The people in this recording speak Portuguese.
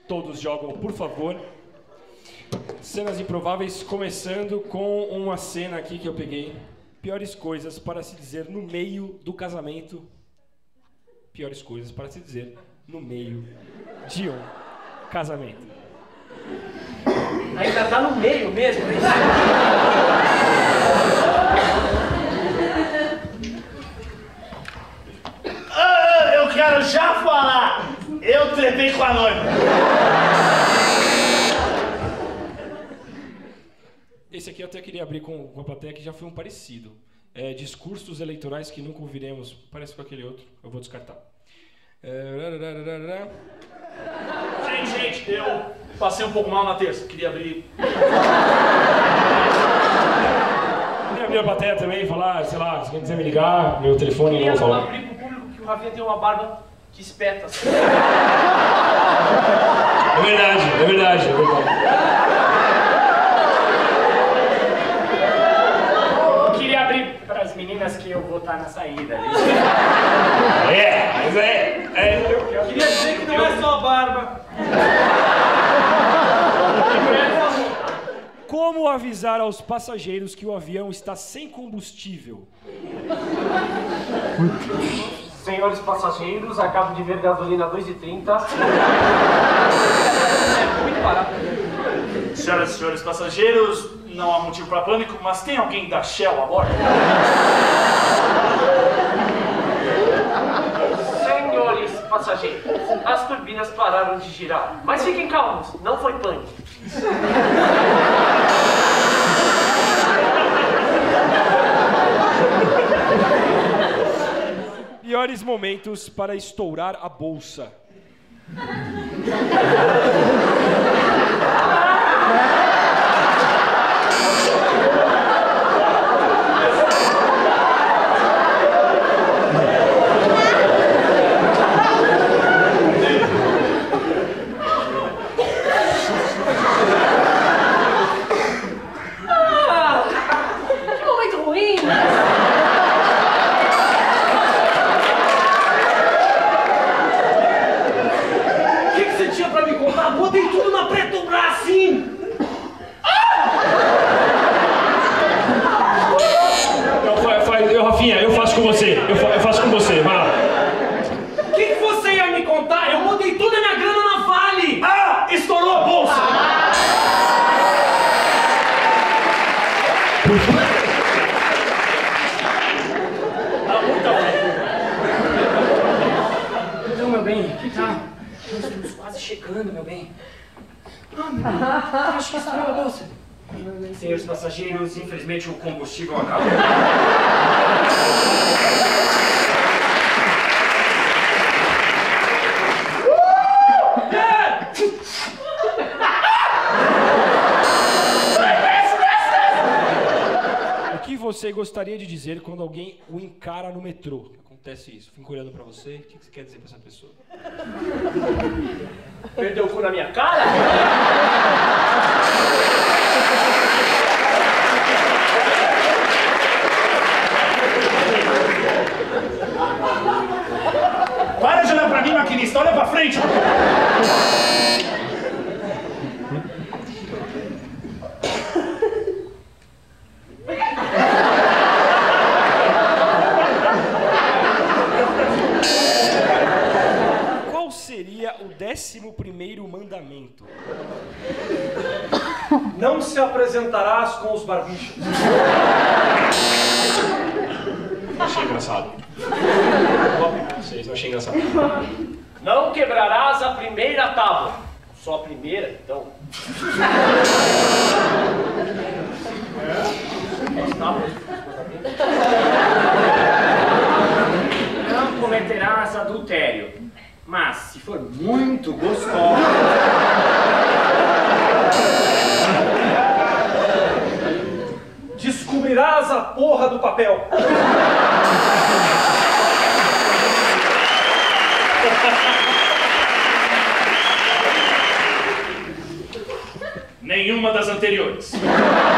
Todos jogam, por favor. Cenas improváveis, começando com uma cena aqui que eu peguei. Piores coisas para se dizer no meio do casamento. Piores coisas para se dizer no meio de um casamento. Ainda tá no meio mesmo, hein? Eu quero já falar! Eu trepei com a noiva! Esse aqui eu até queria abrir com a plateia, que já foi um parecido. Discursos eleitorais que nunca ouviremos. Parece com aquele outro, eu vou descartar. Gente, eu passei um pouco mal na terça. Queria abrir... Queria abrir a plateia também e falar, sei lá, se quem quiser me ligar, meu telefone não vou falar. Abrir pro público que o Rafinha tem uma barba que espeta. É verdade, é verdade, é verdade. Meninas que eu vou estar na saída. Mas Eu queria dizer que não é só barba. Como avisar aos passageiros que o avião está sem combustível? Senhores passageiros, acabo de ver gasolina 2,30. É muito barato. Senhoras e senhores passageiros, não há motivo para pânico, mas tem alguém da Shell a bordo? Senhores passageiros, as turbinas pararam de girar. Mas fiquem calmos, não foi pânico. Piores momentos para estourar a bolsa. Que momento ruim! O que você tinha pra me contar? Botei tudo na Petrobras, sim! Rafinha, eu faço com você. Eu faço com você, vai lá. O que você ia me contar? Eu botei toda a minha grana na Vale! Estourou a bolsa! Então, meu bem, que tal? Nós estamos quase chegando, meu bem. Meu bem, acho que estourou a bolsa. Senhores passageiros, infelizmente o combustível acabou. O que você gostaria de dizer quando alguém o encara no metrô? Acontece isso. Fico olhando pra você. O que você quer dizer pra essa pessoa? Perdeu o cu na minha cara? Para de olhar pra mim, maquinista, olha pra frente! Qual seria o 11º mandamento? Não se apresentarás com os barbichos. Achei engraçado. Vocês não achei engraçado. Não quebrarás a primeira tábua. Só a primeira, então. Não cometerás adultério. Mas, se for muito gostosa... descobrirás a porra do papel. Nenhuma das anteriores.